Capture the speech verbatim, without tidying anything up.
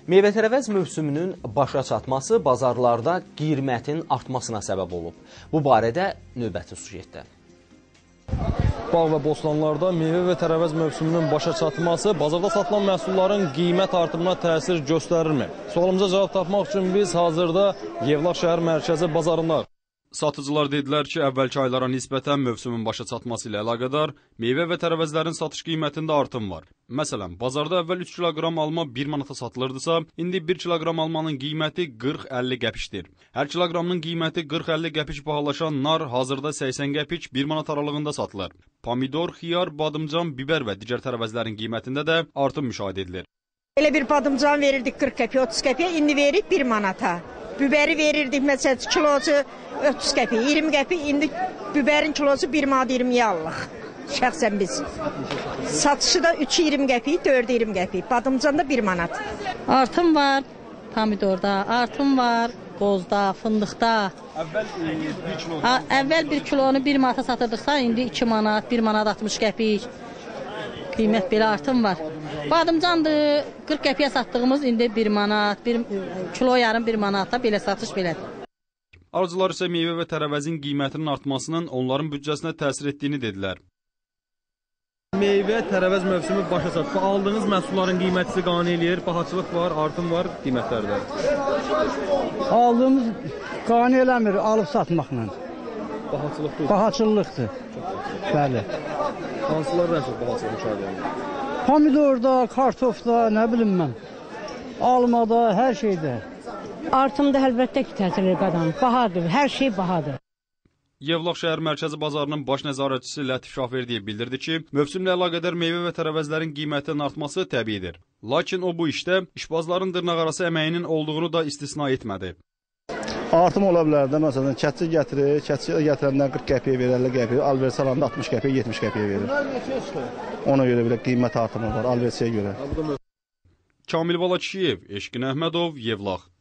Meyvə-tərəvəz mövsümünün başa çatması bazarlarda qiymətin artmasına səbəb olub. Bu barədə növbəti sujetdə. Bağ və bostanlarda meyvə və tərəvəz mövsümünün başa çatması bazarda satılan məhsulların qiymət artımına təsir göstərirmi? Sualımıza cavab tapmaq üçün biz hazırda Yevlax şəhər mərkəzi bazarında. Satıcılar dedilər ki, əvvəlki aylara nisbətən mövsümün başa çatması ilə əlaqədar meyvə və tərəvəzlərin satış qiymətində artım var. Məsələn, bazarda əvvəl üç kiloqram alma bir manata satılırdısa, indi bir kiloqram almanın qiyməti qırx əlli qəpikdir. Hər kiloqramın qiyməti qırx əlli qəpik bahalaşan nar hazırda səksən qəpik bir manat aralığında satılır. Pomidor, xiyar, badımcan, biber və digər tərəvəzlərin qiymətində də artım müşahidə edilir. Elə bir badımcan verirdik qırx qəpiyə, otuz qəpiyə, indi verir bir manata. Biberi verirdik məsələn kilosu otuz qəpik, iyirmi qəpik, indi biberin kilosu bir manat iyirmiyə alırıq. Şəxsən biz. Satışı da üç iyirmi qəpik, dörd iyirmi qəpik, badımcan da bir manat. Artım var pomidorda, artım var qozda, fındıqda. Əvvəl bir kilo. Əvvəl bir kilonu bir manata satırdıqsa, indi iki manat, bir manat altmış qəpik. Qiymət belə artım var. Badımcandır, qırx qəpiyə satdığımız indi bir manat, bir kilo yarım bir manatda belə satış belədir. Alıcılar isə meyvə və tərəvəzin qiymətinin artmasının onların büdcəsinə təsir etdiyini dedilər. Meyvə, tərəvəz mövsümü başa çatdı. Aldığınız məhsulların qiyməti qane eləyir, bahaçılıq var, artım var qiymətlərdə. Aldığımız qane eləmir, alıb satmaqla. Bahaçılıqdır. Bahaçılıqdır. Bəli. Hansılar ən çox bahaçılıq müşahidə edilir? Pomidorda, kartofda, nə bilim mən, almada, hər şeydə. Artımda əlbəttə ki, təsir qadan. Bahadır, hər şey bahadır. Yevlax şəhər mərkəzi bazarının baş nəzarətçisi Lətif Şahverdiyev bildirdi ki, mövsümlə əlaqədar meyvə və tərəvəzlərin qiymətinin artması təbiidir. Lakin o bu işdə işbazların dırnaqarası əməyinin olduğunu da istisna etmədi. Artım ola bilər də, məsələn, kətçi gətirir, kətçi gətirəndən qırx qəpiyə verir, əlli qəpiyə, alversi alanda altmış qəpiyə, yetmiş qəpiyə verir. Ona görə belə qiymət artımı var, alversiyə görə. Kamil Balakişiyev, Eşqin Əhmədov, Yevlax.